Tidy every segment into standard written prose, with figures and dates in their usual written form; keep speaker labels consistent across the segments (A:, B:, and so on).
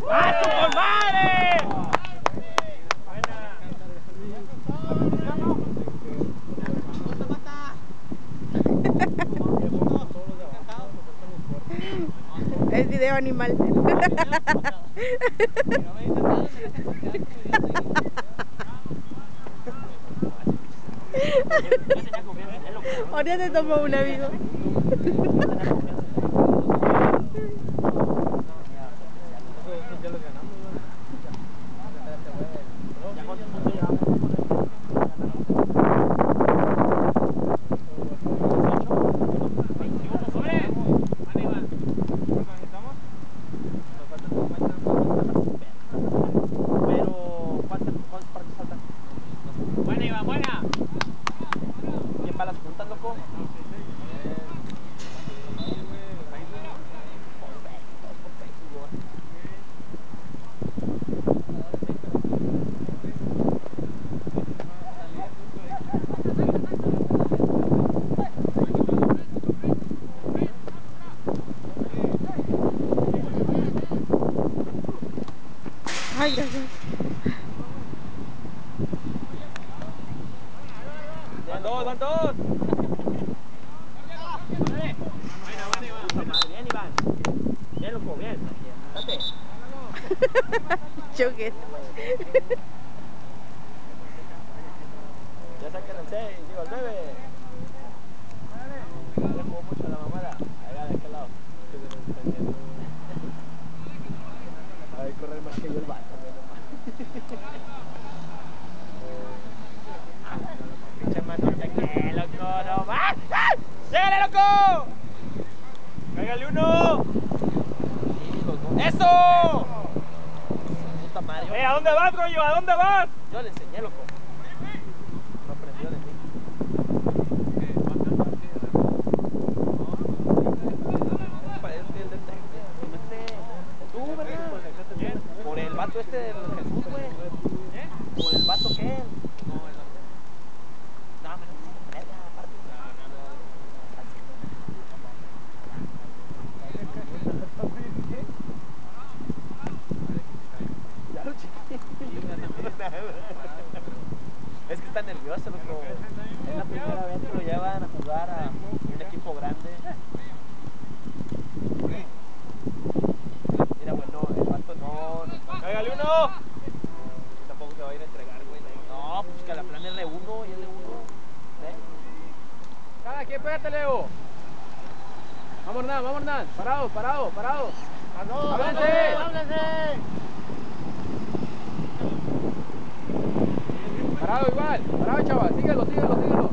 A: ¡Ah, su madre!
B: Es video animal. Ahorita te tomo un amigo. Ay, gracias.
A: Van dos, van dos. Bien, Iván. Bien, loco, bien. Date.
B: Choque.
A: Ya sacan el 6, digo el 9. Ya jugó mucho la mamada. Allá de aquel lado. Hay que correr más que yo el vato. Pinche mano, ¿qué, loco? No más. ¡Llegale, loco! ¡Cáigale uno! ¡Eso! Puta madre. ¿A dónde vas, Goyo? ¿A dónde vas? Yo le enseñé, loco. No aprendió de mí. Tú, ¿verdad? Por el vato este del Jesús, güey. Por el vato que él. No, pero aparte. Ya lo chiqué. Es que está nervioso, loco. Es la primera vez que lo llevan a jugar a un equipo grande. Mira, bueno, el vato no. ¡Cáigale uno! Tampoco se va a ir a entregar, güey. No, pues que la plan es de uno y es de uno. ¿Ves?
C: Cada quien, pégate, Leo. Vamos, Hernán, vamos, Hernán. Parado, parado, parado. ¡Háblense! ¡Háblense! Parado igual, parado, chaval. Síguelo, síguelo, síguelo.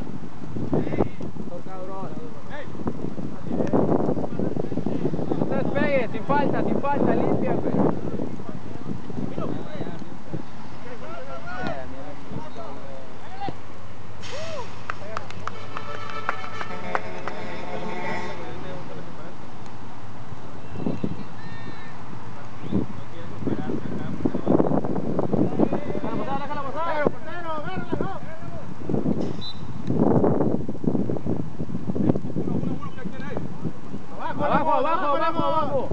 C: Cabrón. No te despegues, sin falta, limpia, güey. Abajo, abajo, abajo, abajo.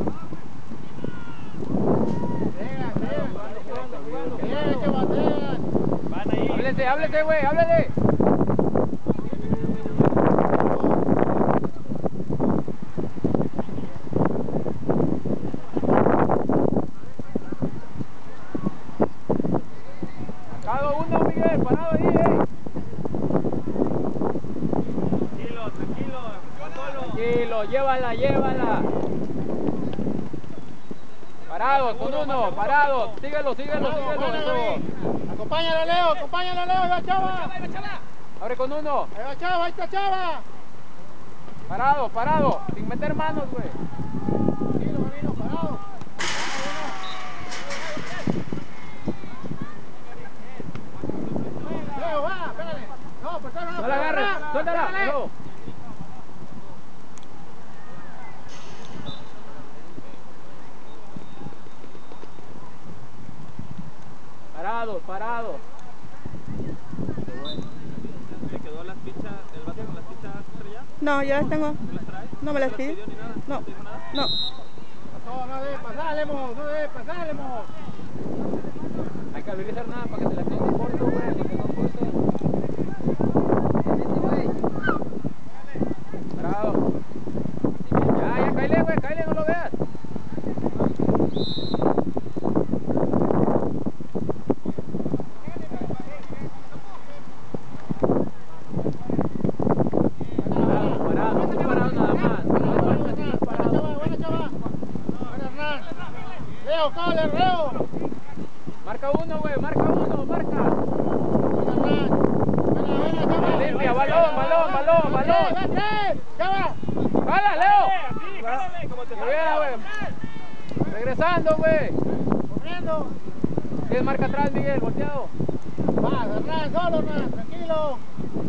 C: Háblese, háblese, güey, háblese. Cada uno, Miguel, parado ahí, Tranquilo, tranquilo, tranquilo, llévala, llévala. Parados, con uno, parados. Síguelo, síguelo, síguelo. Acompáñalo, Leo, ahí va Chava. Abre con uno. Ahí va Chava, ahí está Chava. Parado, parado, sin meter manos, güey. Tranquilo, Marino, parado. Leo, va, espérale. No, pues no la agarres, suéltala. Leo. Parado, parado.
A: ¿Te quedó las fichas, el vato con las fichas estrelladas?
B: No, ya las tengo.
A: ¿No las traes?
B: No me las
A: ¿No
B: pide.
A: pidió ni nada?
B: No.
A: ¿No te dijo nada?
B: No.
C: No debe pasarlemos, no debe pasarlemos. Hay que habilitar nada para que te la quede corto, güey, para que no corte. Bravo. Ya, cáele, güey, cáele, no lo veas. Marca uno, güey, marca uno, marca. Limpia, balón. ¡Jala, Leo! Muy bien, güey. Regresando, güey.
D: Corriendo.
C: ¿Tienes marca atrás, Miguel? Volteado.
D: Va, Hernán, solo, Hernán, tranquilo.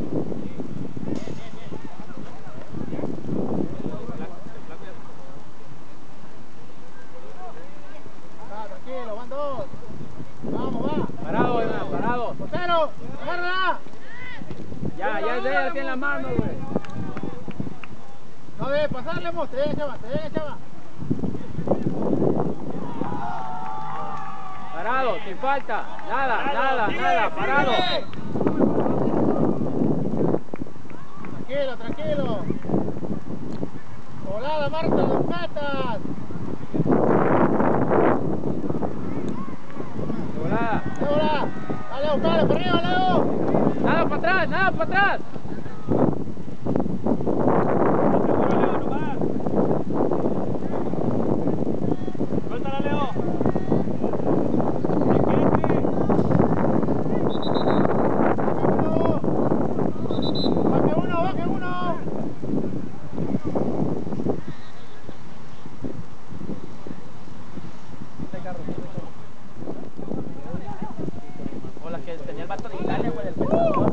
D: Tranquilo, van dos. Vamos, va.
C: Parado, Hernán, parado.
D: Portero, agarra.
C: Ya es de él, tiene la mano, güey.
D: No debe pasarle, te llega, chava.
C: Parado, sin falta. Nada, parado.
D: Tranquilo. Volada, Marta, los patas.
C: Volada.
D: Dale, buscale, por arriba, Leo.
C: Nada para atrás.
A: Suéltala, Leo.
D: Baje uno.
A: O la que tenía el vato de Italia, güey, del pensador.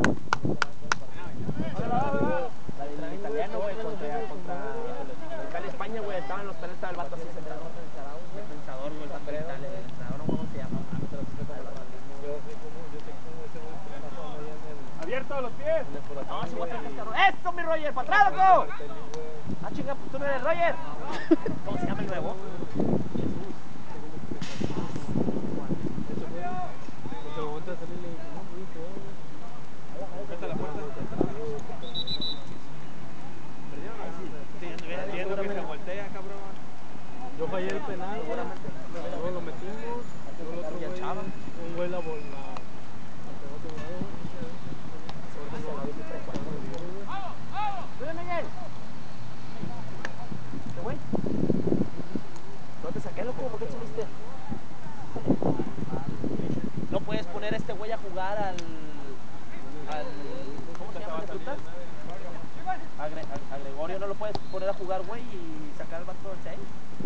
A: La del italiano, güey, contra el España, güey, estaban los penales, estaba el vato así sentado. El pensador, güey, el vato de Italia, el pensador, no sé cómo se llama.
C: Abierto los pies.
A: No, si voy a traer cascarro. ¡Eso, mi Roger! ¡Para atrás, loco! Ah, chinga, pues tú no eres Roger. ¿Cómo se llama el nuevo?
E: Yo fallé el penal, seguramente. Luego lo metimos, luego el otro güey, un güey la pegó a otro lado.
A: ¡Sube, Miguel! ¿Qué güey? ¿No te saqué, loco? ¿Por qué subiste? No puedes poner a este güey a jugar al ¿cómo se llama? ¿Frutas? A Gregorio no lo puedes poner a jugar, güey, y sacar al vato del 6.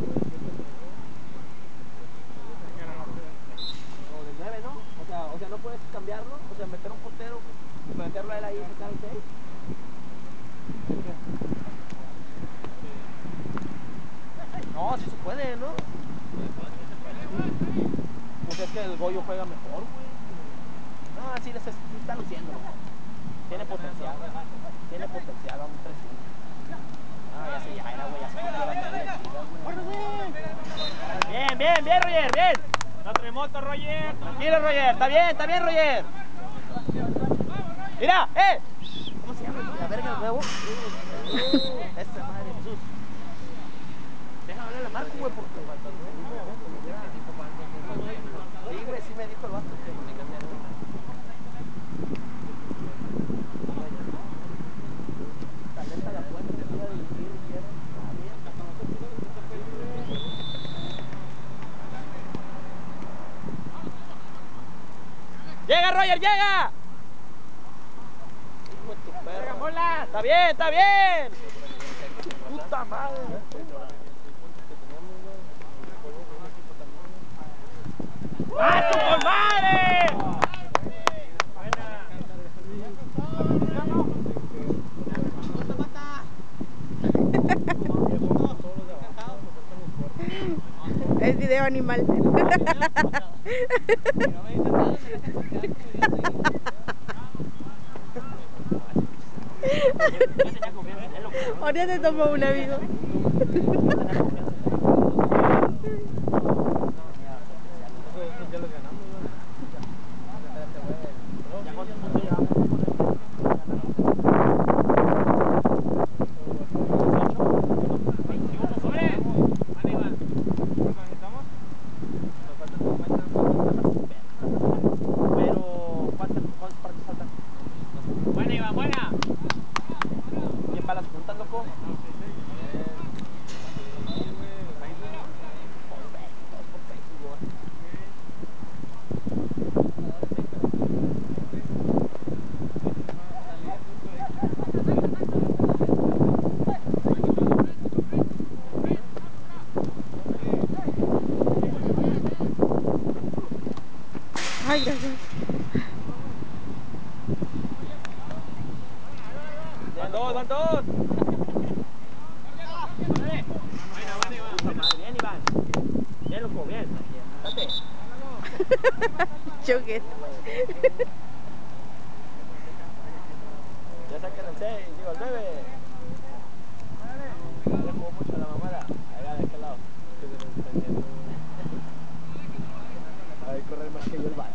A: O del 9, ¿no? O sea, no puedes cambiarlo, o sea, meter un portero, meterlo a él ahí y sacar al 6. No, sí se puede, ¿no? Pues es que el Goyo juega mejor, güey. No, sí les está luciendo, ¿no? Tiene potencial, vamos 3-1. Ah, ya se era, güey, ya se fue la Bien, Roger, bien.
C: La tremoto, Roger.
A: Tranquilo, Roger, está bien, Roger. Mira, ¿cómo se llama la verga el nuevo? Esta madre, Jesús. Déjame hablar la marca, güey, porque... Sí, güey, sí me dijo el vato que me cambiaron. Talenta la puerta, te iba a dirigir, ¡Llega, Roger, llega! Hijo de tu perra. Está bien. Puta madre. ¡Ah, tu madre!
B: Es video animal. Ahorita te tomo un amigo.
A: loco.
B: Ay, gracias.
A: Van dos. Bien, Iván. Bien, loco, bien. Date.
B: Choque.
A: Ya saquen el 6, digo el 9. Ya jugó mucho a la mamada. Allá de aquel lado. A ver, correr más que yo el vato.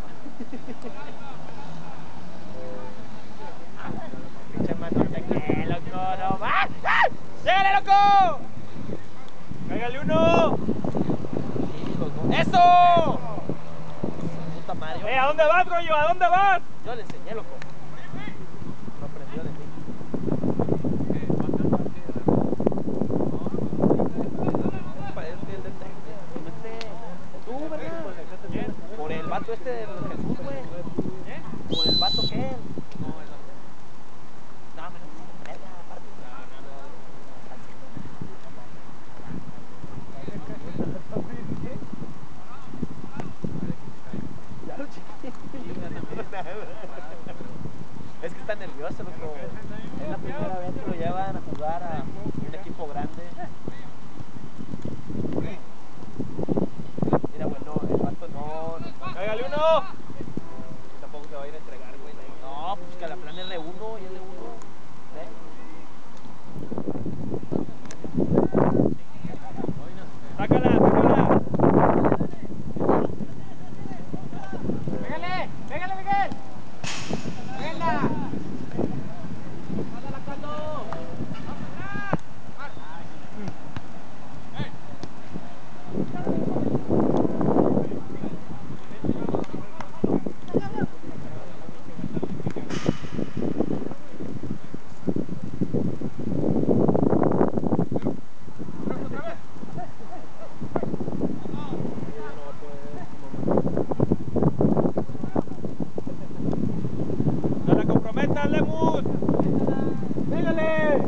A: Pinche mano, ¿qué, loco? No va. ¡Llegale, loco! ¡Cáigale uno! Sí, los dos. ¡Eso! Puta madre. ¿A dónde vas, Goyo? ¿A dónde vas? Yo le enseñé, loco. No aprendió de mí. Parece el detective. Tú, ¿verdad? Por el vato este de Jesús, güey. Por el vato que él. No, me lo verga, aparte. Ya lo chiqué. Es que está nervioso, loco. Es la primera vez que lo llevan a jugar a un equipo grande. Mira, bueno, el vato no. ¡Cáigale uno! Tampoco se va a ir a entregar, güey. No, pues que la plan es R1 y L1. ¿Ves? ¡Sácala! ¡Pégale, Miguel! ¡Pégala! ¡Pásala, Carlos! ¡No la comprometas, Lemus! ¡Pégale!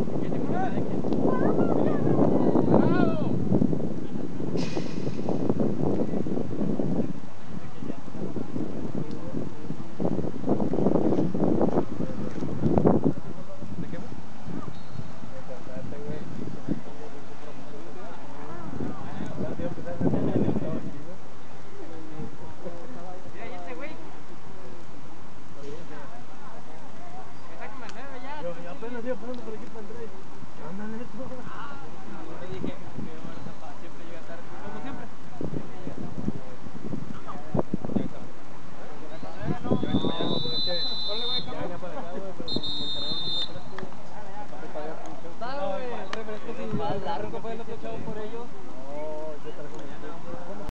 A: Más largo, pues, lo que echamos por ellos.